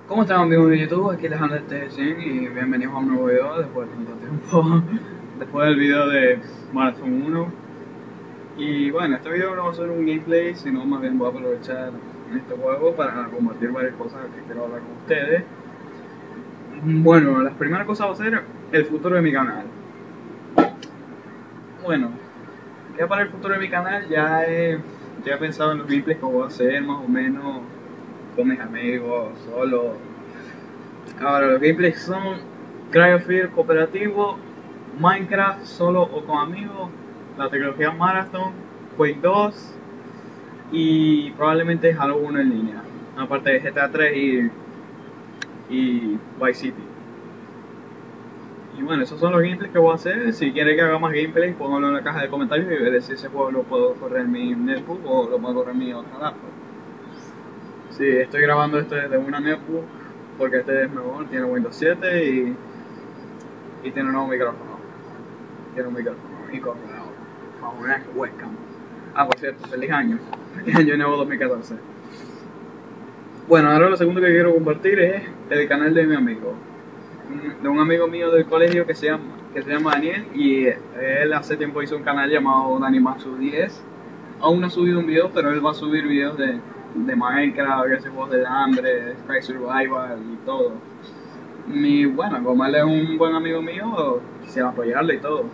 ¿Cómo están amigos de YouTube? Aquí les anda este 100 y bienvenidos a un nuevo video después de tanto tiempo. Después del video de Marathon 1. Y bueno, este video no va a ser un gameplay, sino más bien voy a aprovechar este juego para compartir varias cosas que quiero hablar con ustedes. Bueno, las primeras cosas va a ser el futuro de mi canal. Bueno, ya para el futuro de mi canal ya he pensado en los gameplays que voy a hacer más o menos con mis amigos, solo. Ahora, los gameplays son Cry of Fear cooperativo, Minecraft solo o con amigos, la tecnología Marathon, Quake 2 y probablemente Halo 1 en línea, aparte de GTA 3 y Vice City. Y bueno, esos son los gameplays que voy a hacer. Si quieren que haga más gameplays, pónganlo en la caja de comentarios y veré si ese juego lo puedo correr en mi netbook o lo puedo correr en mi otra laptop. Sí, estoy grabando esto desde una netbook porque este es mejor, tiene Windows 7 y tiene un nuevo micrófono. Tiene un micrófono incorporado bajo una webcam. Ah, por cierto, feliz año. Feliz año nuevo 2014. Bueno, ahora lo segundo que quiero compartir es el canal de mi amigo. De un amigo mío del colegio que se llama Daniel, y él hace tiempo hizo un canal llamado Danimaxu10. Aún no ha subido un video, pero él va a subir videos de Minecraft, que hace juegos del hambre, Sky Survival y todo. Y bueno, como él es un buen amigo mío, quisiera apoyarle y todo.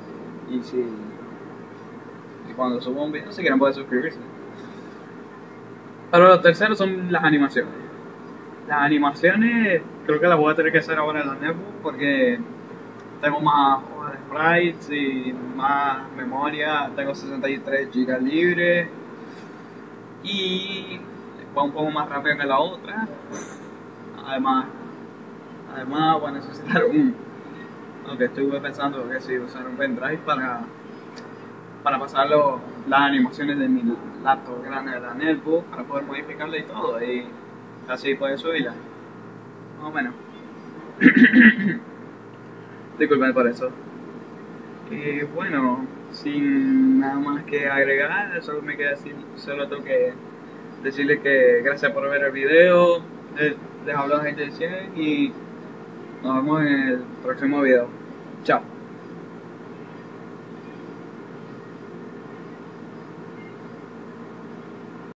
Y cuando suba un video, si quieren pueden suscribirse. Pero lo tercero son las animaciones. Las animaciones creo que las voy a tener que hacer ahora en la netbook porque tengo más hojas de sprites y más memoria. Tengo 63 GB libre y va un poco más rápido que la otra. Además, además voy a necesitar aunque estuve pensando que sí, usar un pendrive para pasar las animaciones de mi laptop grande de la netbook para poder modificarla y todo, y así poder subirla, más o menos. Disculpen por eso. Y bueno, sin nada más que agregar, solo tengo que decirles que gracias por ver el video. Les habló Gente de 100 y nos vemos en el próximo video. Chao.